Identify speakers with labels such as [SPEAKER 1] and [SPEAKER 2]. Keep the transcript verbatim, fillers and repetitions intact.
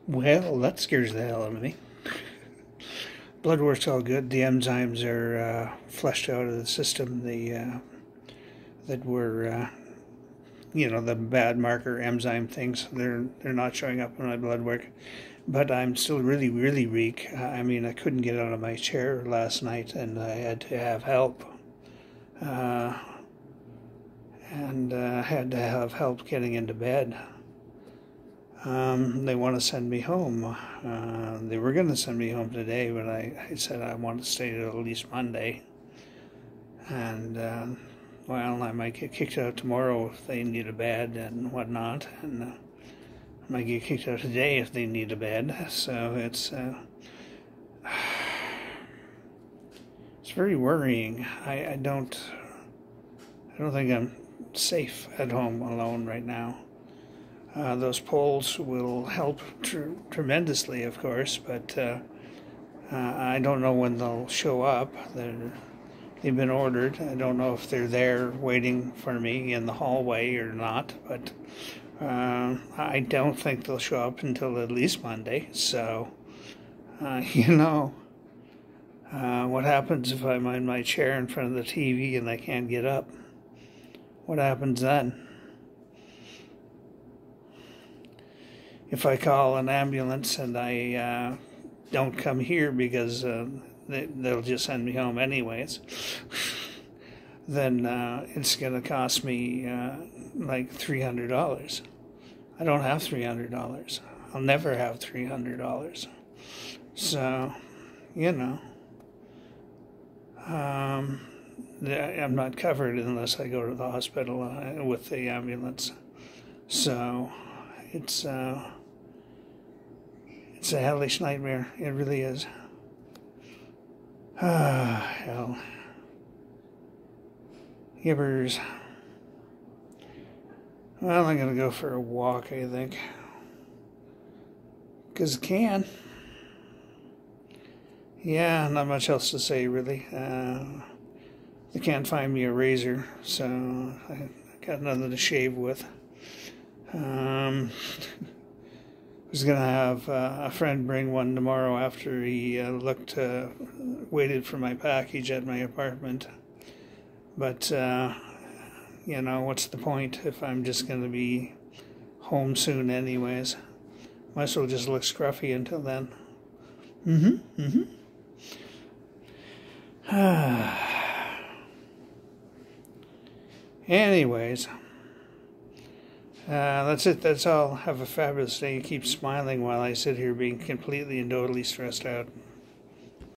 [SPEAKER 1] Well, that scares the hell out of me. Blood work's all good. The enzymes are uh, flushed out of the system. The uh, that were, uh, you know, the bad marker enzyme things. They're they're not showing up in my blood work. But I'm still really, really weak. I mean, I couldn't get out of my chair last night, and I had to have help. Uh, and uh, had to have help getting into bed. Um, they want to send me home. Uh, they were going to send me home today, but I, I said I want to stay till at least Monday. And, uh, well, I might get kicked out tomorrow if they need a bed and whatnot. And uh, I might get kicked out today if they need a bed. So it's, uh, it's very worrying. I, I don't, I don't think I'm safe at home alone right now. Uh, those polls will help tr- tremendously, of course, but uh, uh, I don't know when they'll show up. They're, they've been ordered. I don't know if they're there waiting for me in the hallway or not, but uh, I don't think they'll show up until at least Monday. So, uh, you know, uh, what happens if I'm in my chair in front of the T V and I can't get up? What happens then? If I call an ambulance and I uh, don't come here because uh, they, they'll just send me home anyways, then uh, it's going to cost me uh, like three hundred dollars. I don't have three hundred dollars. I'll never have three hundred dollars. So, you know, um, I'm not covered unless I go to the hospital uh, with the ambulance. So, it's... Uh, It's a hellish nightmare. It really is. Ah, hell. Gibbers. Well, I'm going to go for a walk, I think. Because I can. Yeah, not much else to say, really. Uh, they can't find me a razor, so I got nothing to shave with. Um... I was going to have uh, a friend bring one tomorrow after he uh, looked, uh, waited for my package at my apartment. But, uh, you know, what's the point if I'm just going to be home soon anyways? Might as well just look scruffy until then. Mm-hmm, mm-hmm. Anyways. Uh, that's it. That's all. Have a fabulous day. Keep smiling while I sit here being completely and totally stressed out.